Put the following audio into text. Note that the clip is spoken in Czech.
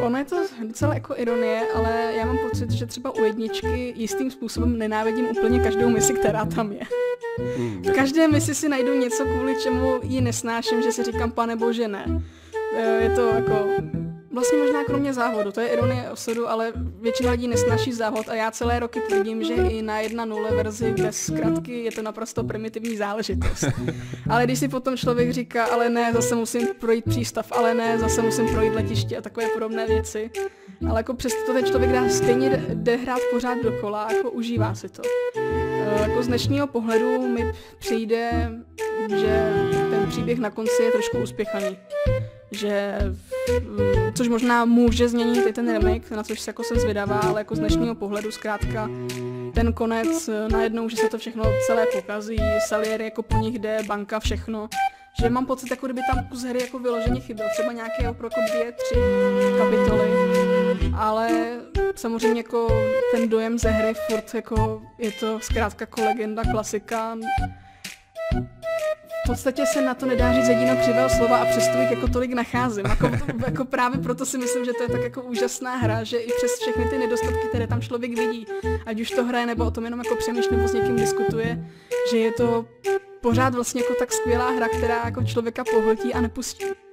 ono je to docela jako ironie, ale já mám pocit, že třeba u jedničky jistým způsobem nenávidím úplně každou misi, která tam je. V každé misi si najdu něco, kvůli čemu ji nesnáším, že si říkám, pane bože, ne. Je to jako... Vlastně možná kromě závodu, to je ironie osudu, ale většina lidí nesnáší závod a já celé roky tvrdím, že i na 1.0 verzi bez zkratky je to naprosto primitivní záležitost. Ale když si potom člověk říká, ale ne, zase musím projít přístav, ale ne, zase musím projít letiště a takové podobné věci. Ale jako přesto to ten člověk stejně jde hrát pořád dokola, jako užívá si to. Jako z dnešního pohledu mi přijde, že ten příběh na konci je trošku uspěchaný. Že, což možná může změnit i ten remake, na což se jako jsem zvědavá, ale jako z dnešního pohledu zkrátka ten konec najednou, že se to všechno celé pokazí, Salieri jako po nich jde, banka, všechno, že mám pocit, jako kdyby tam kus hry jako vyloženě chyběl, třeba nějaké jako 2-3 kapitoly, ale samozřejmě jako ten dojem ze hry furt jako je to zkrátka jako legenda, klasika. V podstatě se na to nedá říct jedinou křivého slova a přesto jich jako tolik nacházím. Jako právě proto si myslím, že to je tak jako úžasná hra, že i přes všechny ty nedostatky, které tam člověk vidí, ať už to hraje nebo o tom jenom jako přemýšlí nebo s někým diskutuje, že je to pořád vlastně jako tak skvělá hra, která jako člověka pohltí a nepustí.